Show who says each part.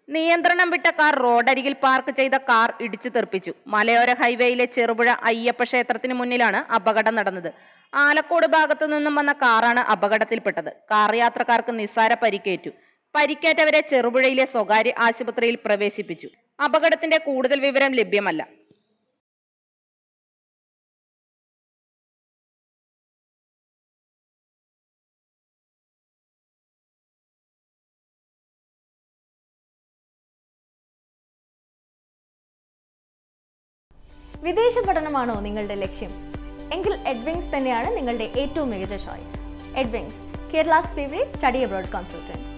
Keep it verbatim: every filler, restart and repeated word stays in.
Speaker 1: നിയന്ത്രണം വിട്ട കാർ റോഡരികിൽ പാർക്ക് ചെയ്ത കാർ ഇടിച്ചു തെറിപ്പിച്ചു. മലയോര ഹൈവേയിലെ ചെറുപുഴ അയ്യപ്പ ക്ഷേത്രത്തിന് മുന്നിലാണ് അപകടം നടന്നത്. ആലക്കോട് ഭാഗത്തു നിന്നും വന്ന കാറാണ് അപകടത്തിൽപ്പെട്ടത്. കാർ യാത്രക്കാർക്ക് നിസ്സാര പരിക്കേറ്റു. പരിക്കേറ്റവരെ ചെറുപുഴയിലെ സ്വകാര്യ ആശുപത്രിയിൽ പ്രവേശിപ്പിച്ചു. അപകടത്തിന്റെ കൂടുതൽ വിവരം ലഭ്യമല്ല.
Speaker 2: വിദേശ പഠനമാണോ നിങ്ങളുടെ ലക്ഷ്യം? എങ്കിൽ എഡ്വിങ്സ് തന്നെയാണ് നിങ്ങളുടെ ഏറ്റവും മികച്ച choice. Edwings, Kerala's favourite study abroad consultant.